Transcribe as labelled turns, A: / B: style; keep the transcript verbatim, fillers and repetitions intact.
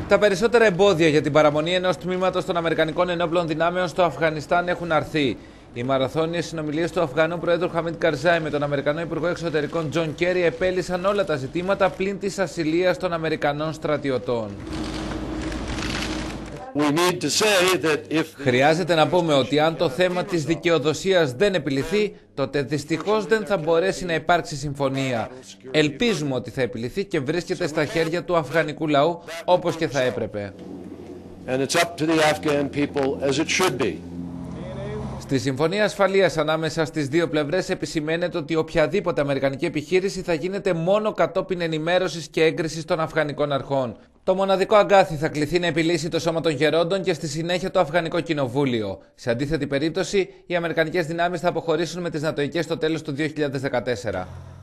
A: Τα περισσότερα εμπόδια για την παραμονή ενός τμήματος των Αμερικανικών ενόπλων δυνάμεων στο Αφγανιστάν έχουν αρθεί. Οι μαραθώνιες συνομιλίες του Αφγανού Προέδρου Χαμίντ Καρζάι με τον Αμερικανό Υπουργό Εξωτερικών Τζον Κέρι επέλυσαν όλα τα ζητήματα πλην της ασυλίας των Αμερικανών στρατιωτών.
B: If...
A: Χρειάζεται να πούμε ότι αν το θέμα της δικαιοδοσίας δεν επιληθεί, τότε δυστυχώς δεν θα μπορέσει να υπάρξει συμφωνία. Ελπίζουμε ότι θα επιληθεί και βρίσκεται στα χέρια του αφγανικού λαού, όπως και θα έπρεπε.
B: And it's up to the Afghan people as it should be.
A: Στη Συμφωνία Ασφαλείας ανάμεσα στις δύο πλευρές επισημαίνεται ότι οποιαδήποτε αμερικανική επιχείρηση θα γίνεται μόνο κατόπιν ενημέρωσης και έγκρισης των αφγανικών αρχών. Το μοναδικό αγκάθι θα κληθεί να επιλύσει το Σώμα των Γερόντων και στη συνέχεια το Αφγανικό Κοινοβούλιο. Σε αντίθετη περίπτωση, οι αμερικανικές δυνάμεις θα αποχωρήσουν με τις νατοικές στο τέλος του δύο χιλιάδες δεκατέσσερα.